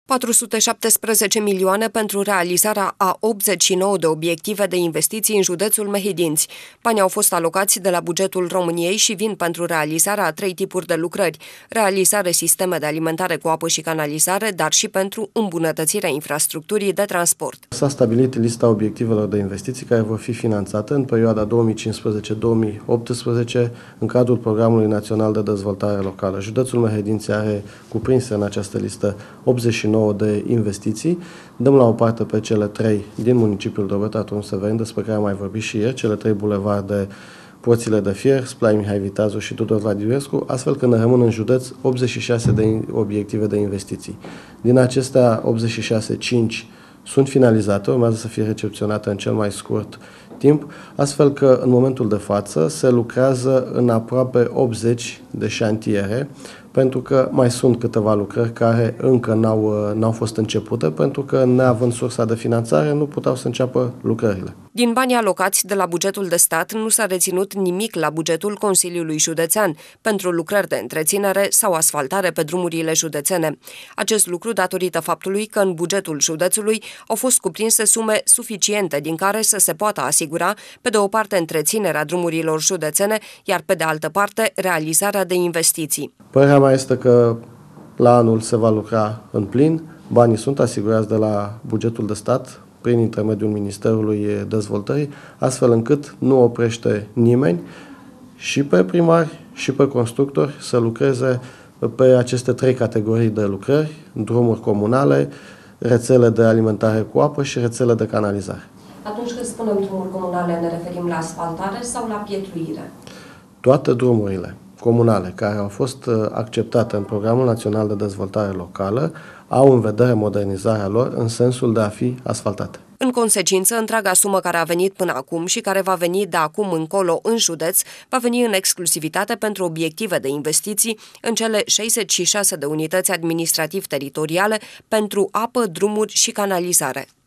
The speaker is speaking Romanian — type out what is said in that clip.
417 milioane pentru realizarea a 89 de obiective de investiții în județul Mehedinți. Banii au fost alocați de la bugetul României și vin pentru realizarea a 3 tipuri de lucrări: realizare sisteme de alimentare cu apă și canalizare, dar și pentru îmbunătățirea infrastructurii de transport. S-a stabilit lista obiectivelor de investiții care vor fi finanțate în perioada 2015-2018 în cadrul Programului Național de Dezvoltare Locală. Județul Mehedinți are cuprinse în această listă 89 de investiții. Dăm la o parte pe cele 3 din municipiul Drobeta, Turnul Severin, despre care am mai vorbit și ieri, cele 3 bulevarde Porțile de Fier, Splai Mihai Viteazu și Tudor Vladimirescu, astfel că ne rămân în județ 86 de obiective de investiții. Din acestea 86, 5 sunt finalizate, urmează să fie recepționate în cel mai scurt timp, astfel că în momentul de față se lucrează în aproape 80 de șantiere, pentru că mai sunt câteva lucrări care încă n-au fost începute, pentru că, neavând sursa de finanțare, nu puteau să înceapă lucrările. Din banii alocați de la bugetul de stat nu s-a reținut nimic la bugetul Consiliului Județean pentru lucrări de întreținere sau asfaltare pe drumurile județene. Acest lucru datorită faptului că în bugetul județului au fost cuprinse sume suficiente din care să se poată asigura, pe de o parte, întreținerea drumurilor județene, iar pe de altă parte, realizarea de investiții. Părerea mea este că la anul se va lucra în plin, banii sunt asigurați de la bugetul de stat prin intermediul Ministerului Dezvoltării, astfel încât nu oprește nimeni, și pe primari și pe constructori, să lucreze pe aceste 3 categorii de lucrări: drumuri comunale, rețele de alimentare cu apă și rețele de canalizare. Atunci când spunem drumuri comunale, ne referim la asfaltare sau la pietruire? Toate drumurile comunale care au fost acceptate în Programul Național de Dezvoltare Locală au în vedere modernizarea lor în sensul de a fi asfaltate. În consecință, întreaga sumă care a venit până acum și care va veni de acum încolo în județ va veni în exclusivitate pentru obiective de investiții în cele 66 de unități administrativ-teritoriale pentru apă, drumuri și canalizare.